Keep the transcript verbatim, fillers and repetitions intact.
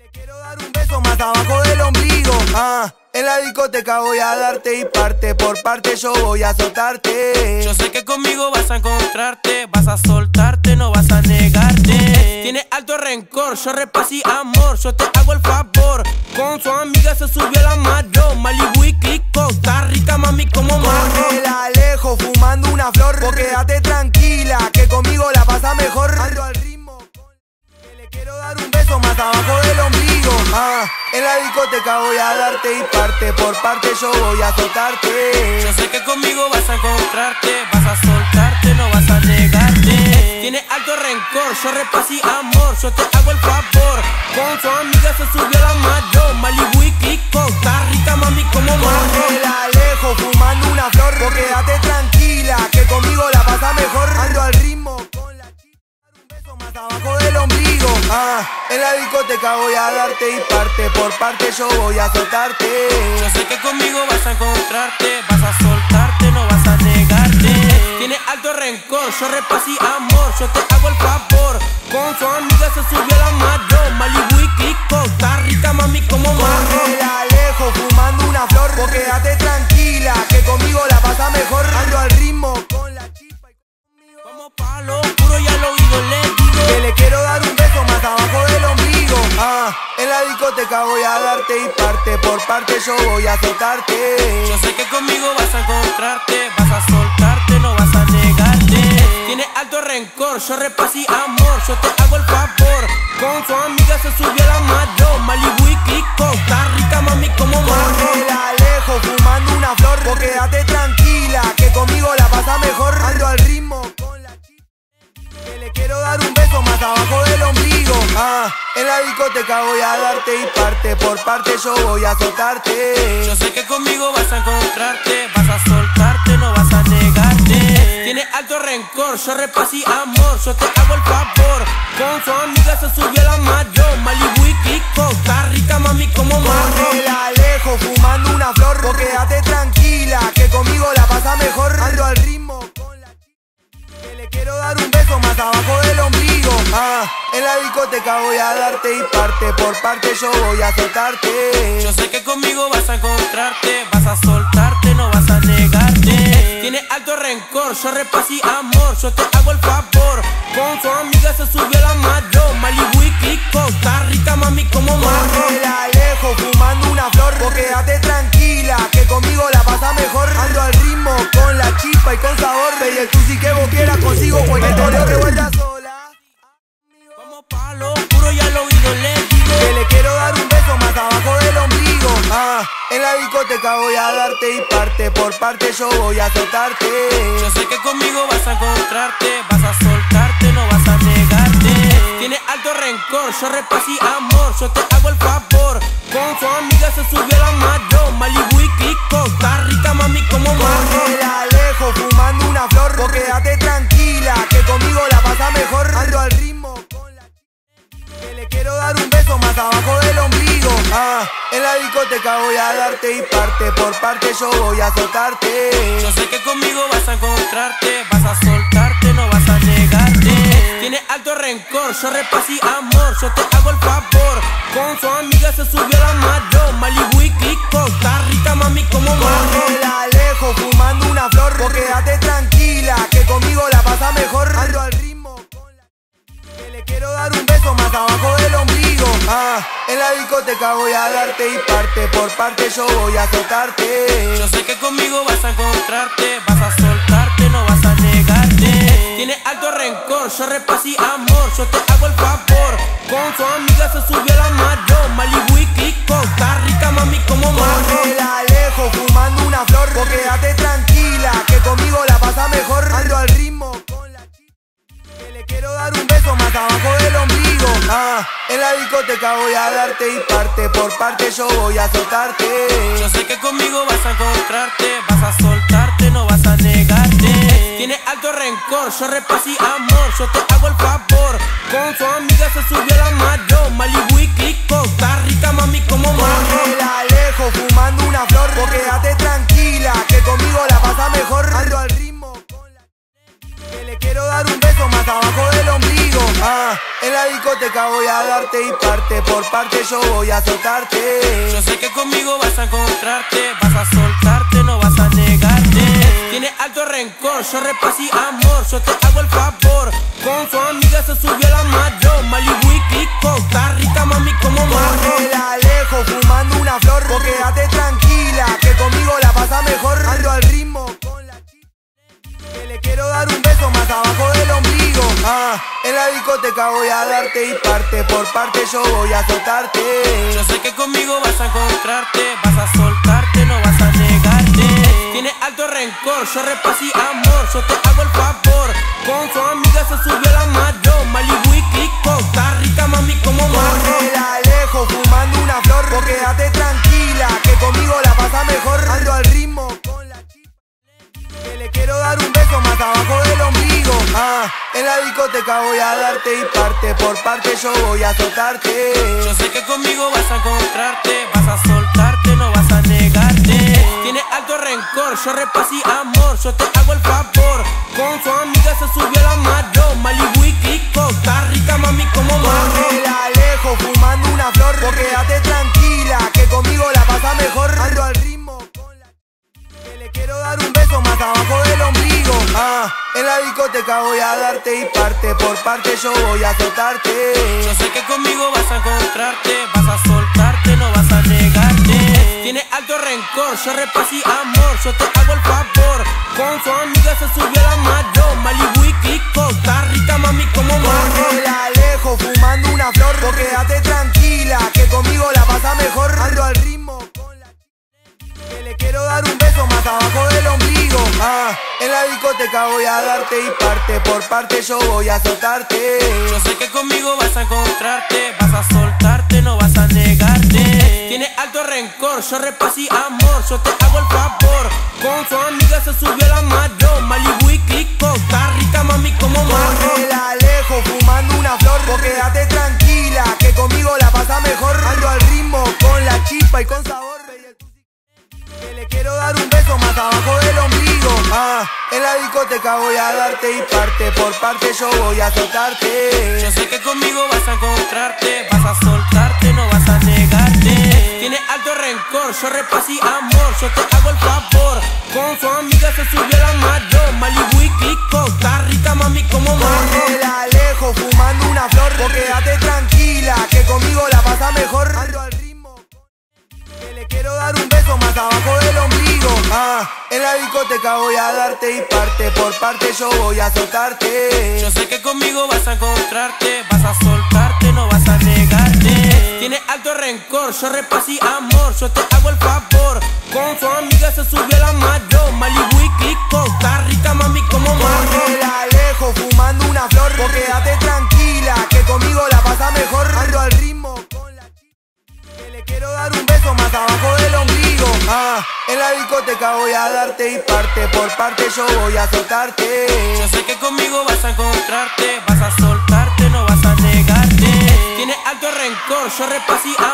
Quiero dar un beso más abajo del ombligo. Ah, en la discoteca voy a darte y parte por parte yo voy a soltarte. Yo sé que conmigo vas a encontrarte, vas a soltarte, no vas a negarte. Tienes alto rencor, yo repasí amor, yo te hago el favor. Con su amiga se subió la marón, Malibu y Kiko, está rica mami como marrón. Me la alejo fumando una flor, vos quédate tranquila que conmigo la pasa mejor. Ando al ritmo, que le quiero dar un beso más abajo del ombligo. Ah, en la discoteca voy a darte y parte por parte yo voy a soltarte. Yo sé que conmigo vas a encontrarte, vas a soltarte, no vas a negarte. Tienes alto rencor, yo repasí amor, yo te hago el favor. Con su amiga se subió la marón, Malibu y Kiko, está rica mami como marrón. Me la alejo fumando una flor, vos quédate tranquila que conmigo la pasa mejor. Ando al ritmo con la chica, dar un beso más abajo del ombligo. Ah, en la discoteca voy a darte y parte por parte yo voy a soltarte. Yo sé que conmigo vas a encontrarte, vas a soltarte, no vas a negarte. Tienes alto rencor, yo repasí amor, yo te hago el favor. Con su amiga se subió la marón, Malibu y Kiko, está rica mami como marrón. Me la alejo fumando una flor, vos quédate tranquila que conmigo la pasa mejor. Ando al ritmo con la chispa y conmigo. Vamos pa' lo oscuro y al oído le digo que le quiero dar un beso más abajo del ombligo. Ah, en la discoteca voy a darte y parte por parte yo voy a soltarte. Yo sé que conmigo vas a encontrarte, vas a soltarte, no vas a negarte. Tienes alto rencor, yo repasí amor, yo te hago el favor. Con su amiga se subió la marón, Malibu y Kiko, está rica mami como marrón. Me la alejo fumando una flor, vos quédate tranquila que conmigo la pasa mejor. Ando al ritmo con la chica, que le quiero dar un beso más abajo del ombligo. Ah, en la discoteca voy a darte y parte por parte yo voy a soltarte. Yo sé que conmigo vas a encontrarte, vas a soltarte, no vas a negarte. Tienes alto rencor, yo repasí amor, yo te hago el favor. Con su amiga se subió la marón, Malibu y Kiko, está rica mami como marrón. Me la alejo fumando una flor, vos quédate tranquila que conmigo la pasa mejor. Ando al ritmo con la chica, que le quiero dar un beso más abajo del ombligo. Ah, en la discoteca voy a darte y parte por parte yo voy a soltarte. Yo sé que conmigo vas a encontrarte, vas a soltarte, no vas a negarte. Tienes alto rencor, yo repasí amor, yo te hago el favor. Con su amiga se subió la marón, Malibu y Kiko, está rica mami como marrón. Me la alejo fumando una flor, vos quédate tranquila que conmigo la pasa mejor. Ando al ritmo con la chispa y con sabor. Baby, tú sí que vos quieras consigo cualquier torneo que vaya sola. Vamos pa' lo oscuro y al oído le digo que le quiero dar un beso más abajo del ombligo. Ah, en la discoteca voy a darte y parte por parte yo voy a soltarte. Yo sé que conmigo vas a encontrarte, vas a soltarte, no vas a negarte. Tienes alto rencor, yo repasí amor, yo te hago el favor. Con su amiga se subió la marón, Malibu y Kiko, está rica mami como marrón. Me la alejo fumando una flor, vos quédate tranquila que conmigo la pasa mejor. Ando al ritmo con la chica, que le quiero dar un beso más abajo del ombligo. Ah, en la discoteca voy a darte y parte por parte yo voy a soltarte. Yo sé que conmigo vas a encontrarte, vas a soltarte, no vas a negarte. Tienes alto rencor, yo repasí amor, yo te hago el favor. Con su amiga se subió la marón, Malibu y Kiko, está rica mami como marrón. Me la alejo fumando una flor, vos quédate tranquila que conmigo la pasa mejor. Ando al ritmo con la chica, que le quiero dar un beso más abajo del ombligo. Ah, en la discoteca voy a darte y parte por parte yo voy a soltarte. Yo sé que conmigo vas a encontrarte, vas a soltarte, no vas a negarte. Tienes alto rencor, yo repasí amor, yo te hago el favor. Con su amiga se subió la marón, Malibu y Kiko, está rica mami como marrón. Me la alejo fumando una flor, vos quédate tranquila que conmigo la pasa mejor. Ando al ritmo con la chica, que le quiero dar un beso más abajo del ombligo. Ah, en la discoteca voy a darte y parte por parte yo voy a soltarte. Yo sé que conmigo vas a encontrarte, vas a soltarte, no vas a negarte. Tienes alto rencor, yo repasí amor, yo te hago el favor. Con su amiga se subió la marón, Malibu y Kiko, está rica mami como marrón. Me la alejo fumando una flor, vos quédate tranquila que conmigo la pasa mejor. Ando al ritmo con la chica, que le quiero dar un beso más abajo del ombligo. Ah, en la discoteca discoteca voy a darte y parte por parte yo voy a soltarte. Yo sé que conmigo vas a encontrarte, vas a soltarte, no vas a negarte. Tienes alto rencor, yo repasí amor, yo te hago el favor. Con su amiga se subió a la mayor, Malibu y Kiko, está rica mami como marrón. La alejo fumando una flor, vos quédate tranquila, que conmigo la pasa mejor. Ando al ritmo con la chica, que le quiero dar un beso más abajo del ombligo. Ah, en la discoteca voy a darte y parte por parte yo voy a soltarte. Yo sé que conmigo vas a encontrarte, vas a soltarte, no vas a negarte. Tienes alto rencor, yo repasí amor, yo te hago el favor. Con su amiga se subió a la mayor, Malibu y Kiko, está rica mami como marrón. La alejo fumando una flor, vos quédate tranquila, que conmigo la pasa mejor. Ando al ritmo con la chica, que le quiero dar un beso más abajo del ombligo. Ah, en la discoteca voy a darte y parte por parte yo voy a soltarte. Yo sé que conmigo vas a encontrarte, vas a soltarte, no vas a negarte. Tienes alto rencor, yo repasí amor, yo te hago el favor. Con su amiga se subió a la mayor, Malibu y Kiko, está rica mami como marrón. La alejo fumando una flor, vos quédate tranquila, que conmigo la pasa mejor. Ando al ritmo con la chica, que le quiero dar un beso más abajo del ombligo. Ah, en la discoteca voy a darte y parte por parte yo voy a soltarte. Yo sé que conmigo vas a encontrarte, vas a soltarte, no vas a negarte. Tienes alto rencor, yo repasí amor, yo te hago el favor. Con su amiga se subió a la mayor, Malibu y Kiko, está rica mami como marrón. La alejo fumando una flor, vos quédate tranquila, que conmigo la pasa mejor. Ando al ritmo con la chica, que le quiero dar un beso más abajo del ombligo. Ah, en la discoteca voy a darte y parte por parte yo voy a soltarte. Yo sé que conmigo vas a encontrarte, vas a soltarte, no vas a negarte. Tienes alto rencor, yo repasí amor, yo te hago el favor. Con su amiga se subió a la mayor, Malibu y Kiko, está rica mami como marrón. La alejo fumando una flor, vos quédate tranquila, que conmigo la pasa mejor. Ando al ritmo con la chispa y con sabor, que le quiero dar un beso más abajo del ombligo. Ah, en la discoteca voy a darte y parte por parte yo voy a soltarte. Yo sé que conmigo vas a encontrarte, vas a soltarte, no vas a negarte. Tienes alto rencor, yo repasí amor, yo te hago el favor. Con su amiga se subió a la mayor, Malibu y Kiko, está rica mami como marrón. La alejo fumando una flor, vos quédate tranquila, que conmigo la pasa mejor. Ando al ritmo, que le quiero dar un beso más abajo del ombligo. Ah, en la discoteca voy a darte y parte por parte yo voy a soltarte. Yo sé que conmigo vas a encontrarte, vas a soltarte, no vas a negarte. Tienes alto rencor, yo repasí amor, yo te hago el favor. Con su amiga se subió a la mayor, Malibu y Kiko, está rica mami como marrón. La alejo fumando una flor, vos quédate tranquila, que conmigo la pasa mejor. Ando al ritmo con la chica, que le quiero dar un beso más abajo del ombligo. Ah, en la discoteca voy a darte y parte por parte yo voy a soltarte. Yo sé que conmigo vas a encontrarte, vas a soltarte, no vas a negarte. Tienes alto rencor, yo repasí